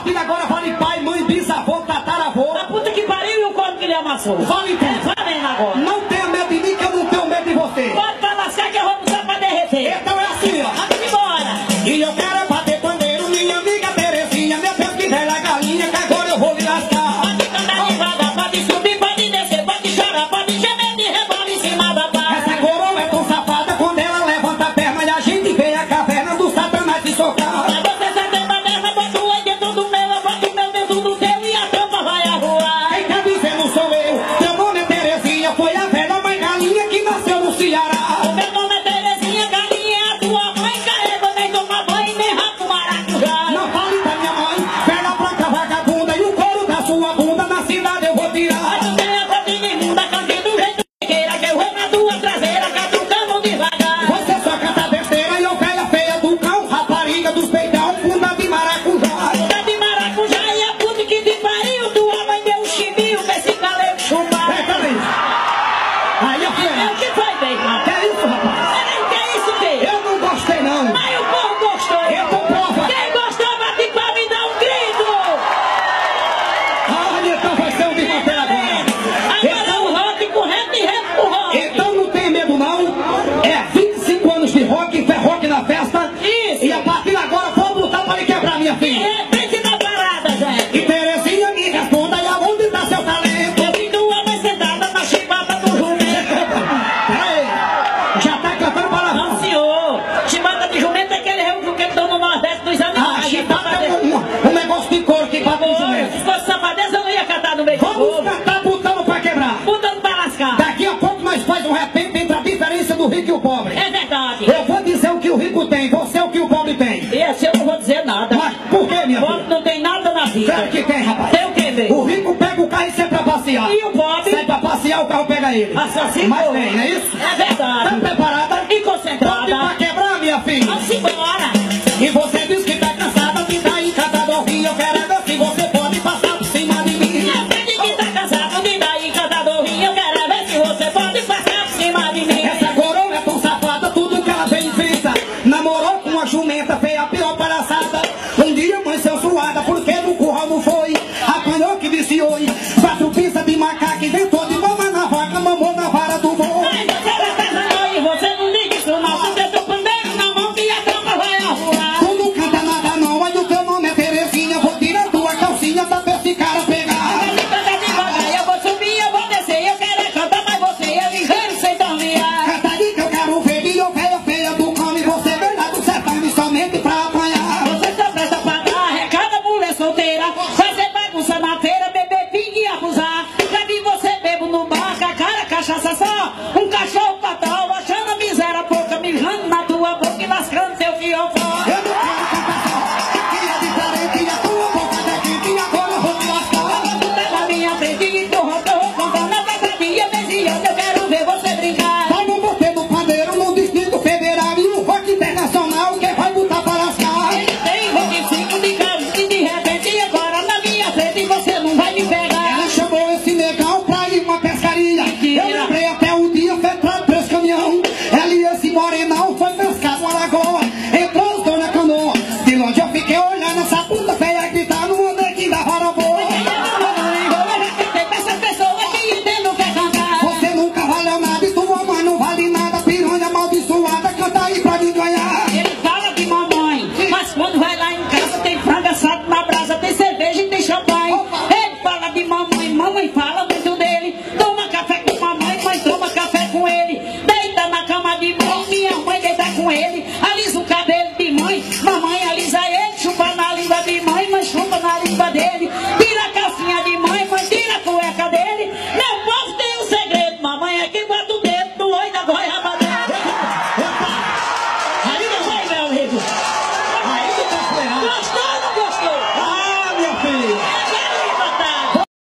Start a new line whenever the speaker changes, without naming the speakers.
partir de agora vale pai, mãe, bisavô, tataravô.
A puta que pariu e o corpo que ele amassou.
Vale tudo.
Valendo agora.
Não tenha medo de mim, que eu não tenho medo de você.
Pode pra lascar que eu vou usar pra derreter.
Então é assim, ó.
Vamos embora.
E eu quero bater pandeiro, minha amiga Terezinha. Meu Deus, que velha galinha, que agora eu vou lhe lascar.
Pode cantar devagar, pode subir, pode descer, pode chorar, pode gemer de rebola em cima da barra.
Essa coroa é tão safada, quando ela levanta a perna e a gente vê a caverna do Satanás se socar.
Pra você saber da merda, bota o oi dentro do meu, eu boto o meu dentro do teu e a tampa vai arruar.
Quem tá dizendo sou eu, teu nome é Terezinha, foi a velha mãe galinha que nasceu no Ceará.
O meu nome é Terezinha, galinha é a tua mãe, carrega, nem toma banho, nem rato maracujá.
Não fale da minha mãe, velha branca vagabunda, e o couro da sua bunda na cidade eu vou tirar.
Mas não tem a cotinha imunda, cante do jeito que queira, que eu vou na tua traseira, catucando devagar.
Você só canta besteira e eu velha feia do cão, rapariga dos peitão, bunda de maracujá.
Bunda de maracujá e a puta que te pariu, tua mãe deu um chibio, vê se caleu chumbar.
Peraí. Aí eu fui.
É o que foi, bem, irmão?
Que é isso, rapaz?
Peraí, que é isso, que?
Eu não gostei, não.
Mas o povo gostou.
Eu tô prova.
Quem gostou, bate palma e dá um grito.
Olha, então vai ser um desmanter agora.
Agora é o rock com rap e rap com rock.
Então não tem medo, não. É 25 anos de rock, rock na festa.
Isso.
E a partir de agora vou lutar para lhe quebrar, minha
De
filha.
repente na parada, gente.
E Terezinha me responda, e aonde tá seu talento?
Eu vi tua mãe sentada na chibata do jumento.
Peraí. Já tá cantando para
Não, senhor. Chibata de jumento é aquele rio que estão no Nordeste dos animais.
Ah, chibata é um negócio de couro que bate no
Se
jumento.
fosse safadeza, eu não ia cantar no meio do
Vamos
povo.
cantar botando pra quebrar.
Botando pra lascar.
Daqui a pouco nós faz um repente entre a diferença do rico e o pobre.
É verdade.
Eu vou dizer o que o rico tem, você o que o pobre tem.
E assim eu não vou dizer nada.
Mas por que, minha
Pobre
filha?
não tem nada na vida.
Claro que tem, rapaz.
Tem o que, velho?
O rico pega o carro e sai pra passear.
E o pobre?
Sai pra passear, o carro pega ele.
Assassino.
Mas tem, não é isso?
É verdade.
Tá preparada?
E
Pode pra
concentrada.
quebrar, minha filha.
Vamos embora.
E você diz que tá cansada de estar em cada dorrinha. Eu quero é ver se você pode passar por cima de mim.
E aprende que tá cansado de dar em cantadorrinha. Eu quero é ver se você pode passar por cima de mim.
Essa coroa é tão safada, tudo que ela vem pensa. Namorou com uma jumenta, fez a pior palhaçada. Um dia mãe sensuada, porque no curral não foi. Apanhou que viciou. 4 pinças de macaco, inventou de mamar na vaca, mamou na vara do boi.
Mas você vai casar e você não liga isso não. Você tem o pandeiro na mão que a tampa vai arruar.
Tu não canta nada não, aí o teu nome é Terezinha. Vou tirar tua calcinha pra ver esse cara pegar.
Mas se canta devagar, eu vou subir, eu vou descer. Eu quero é cantar, mas você é ligeiro sem dormir.
Canta aí que eu quero ver, e eu velha feia do come. Você vem lá do sertão somente pra apanhar.
Você só presta pra dar recada, mulher solteira. Fazer bagunça na feira.